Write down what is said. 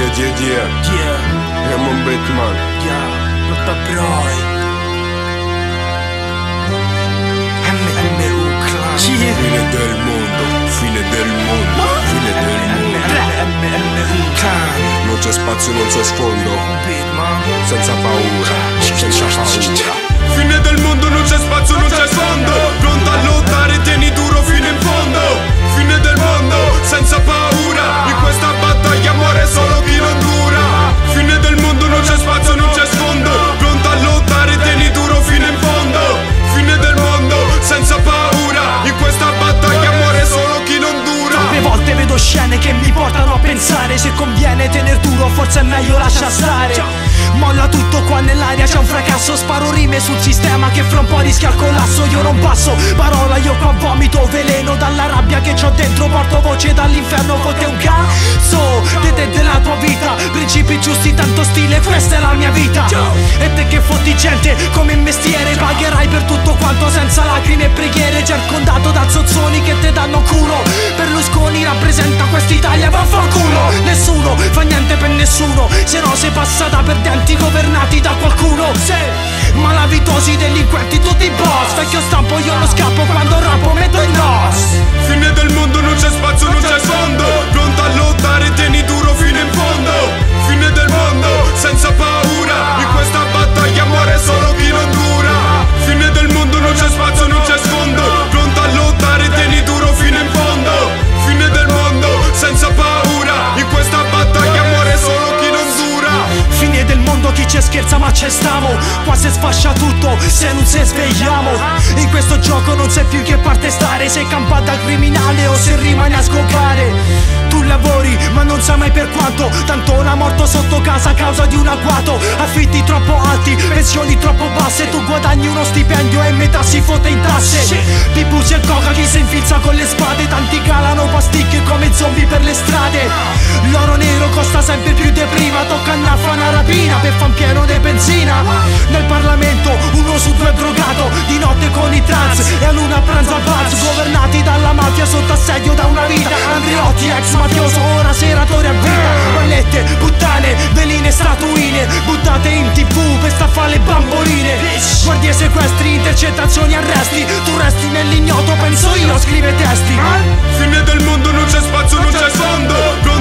Raymond Bateman. Lotta Broi. MMU Clan. Fine del mondo, fine del mondo, fine del mondo. MMU Clan. Non c'è spazio, non c'è sfondo. Senza paura, senza paura. Fine del mondo, non c'è spazio, non c'è sfondo. Pronto a lottare, tieni duro fino in fondo. Fine del mondo, senza paura. In questa battaglia muore solo chi non dura. Fine del mondo, non c'è spazio, non c'è sfondo. Pronto a lottare, tieni duro fino in fondo. Fine del mondo, senza paura. In questa battaglia muore solo chi non dura. Troppe volte vedo scene che mi portano a pensare: se conviene tener duro, forse è meglio lasciar stare. Molla tutto qua nell'aria, c'è un fracasso. Sparo rime sul sistema che fra un po' rischia il collasso. Io non passo parola, io qua vomito veleno. Dalla rabbia che c'ho dentro porto voce dall'inferno. Fotte un cazzo di te della tua vita. Principi giusti, tanto stile, questa è la mia vita. E te che fotti gente come mestiere, pagherai per tutto quanto senza lacrime e preghiere. Circondato da zozzoni che te danno culo. Berlusconi rappresenta quest'Italia, vaffanculo. Nessuno fa niente per nessuno, se no sei passata per denti governati da qualcuno. Malavitosi, delinquenti, tutti boss. Vecchio stampo, io non scappo quando rappo, metto il nos. Fine del mondo, non c'è spazio, non c'è sfondo. Pronto a lottare, tieni duro fino in fondo. Fine del mondo, senza paura. In questa battaglia muore solo chi non dura. Fine del mondo, non c'è spazio, non c'è sfondo. Pronto a lottare, tieni duro fino in fondo. Fine del mondo, senza paura. In questa battaglia muore solo chi non dura. Fine del mondo, chi ci scherza ma ci stiamo. Qua si sfascia tutto se non se svegliamo. In questo gioco non sai più in che parte stare. Se campa da criminale o se rimani a scoccare. Tu lavori ma non sai mai per quanto. Tanto una morto sotto casa a causa di un agguato. Affitti troppo alti, pensioni troppo basse. Tu guadagni uno stipendio e metà si fotte in tasse. Di busi e coca chi si infilza con le spade. Tanti calano pasticche come zombie per le strade. L'oro nero costa sempre più di prima. Tocca a fa una rapina per fan pieno di benzina. Nel Parlamento uno su due è drogato. Di notte con i trans e a luna pranzo al balzo. Governati dalla mafia sotto assedio da una vita. Andreotti ex mafioso, ora seratore a vita. Mallette, puttane, veline, statuine buttate in tv per sta fa le bamboline. Guardie, sequestri, intercettazioni, arresti. Tu resti nell'ignoto, penso io, scrive testi. Fine del mondo, non c'è spazio, non c'è sfondo.